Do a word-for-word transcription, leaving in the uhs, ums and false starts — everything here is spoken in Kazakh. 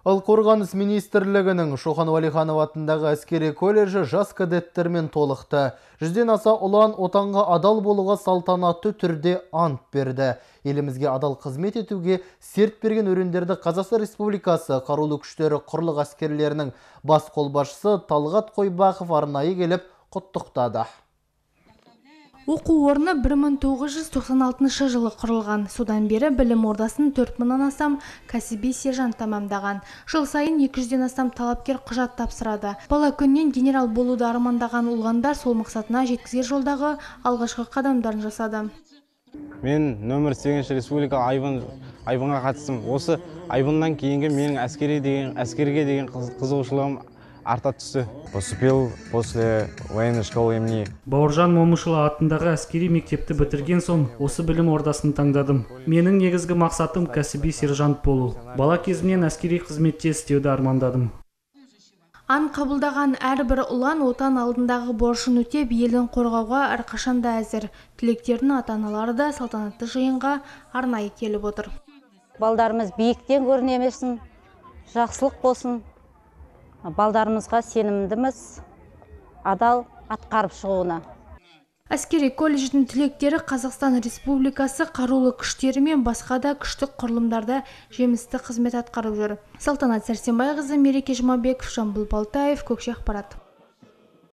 Ал Қорғаныс министрлігінің Шоқан Уәлиханов атындағы әскери колледжі жас кадеттермен толықты. Жүзден аса ұлан отанға адал болуға салтанатты түрде ант берді. Елімізге адал қызмет етуге серт берген өрендерді Қазақстан Республикасы қарулы күштері құрлық әскерлерінің бас қолбасшысы Талғат Қойбақов арнайы келіп құттықтады. Оқу орны бір мың тоғыз жүз тоқсан алтыншы жылы құрылған. Содан бері білім ордасын төрт мыңнан астам кәсіби сержант тамамдаған. Жыл сайын екі жүзден астам талапкер құжат тапсырады. Бала күннен генерал болуды армандаған ұлғандар сол мақсатына жеткізер жолдағы алғашқы қадамдарын жасады. Мен нөмір сегізінші республика айбынға қатыстым. Осы айбыннан кейінгі менің әскери деген әскерге деген қызығушылығым арта түсті. Поступил после военной школы имени Бауыржан Момышұлы атындағы әскери мектепті бітірген соң осы білім ордасын таңдадым. Менің негізгі мақсатым кәсіби сержант болу. Бала кезімнен әскери қызметте істеуді армандадым. Ант қабылдаған әрбір ұлан отан алдындағы борышын өтеп, елін қорғауға әрқашанда әзір. Түлектердің ата-аналары да салтанатты жиынға арнайы келіп отыр. Балдарымыз биіктен көрінемесін, жақсылық болсын. Балдарымызға сенімдіміз, адал атқарып шығуына. Әскери колледждің түлектері Қазақстан Республикасы қарулы күштері мен басқа да күштік құрылымдарда жемісті қызмет атқарып жүр. Салтанат Сәрсенбайқызы, Мереке Жұмабеков, Жамбыл Балтаев, Көкше ақпарат.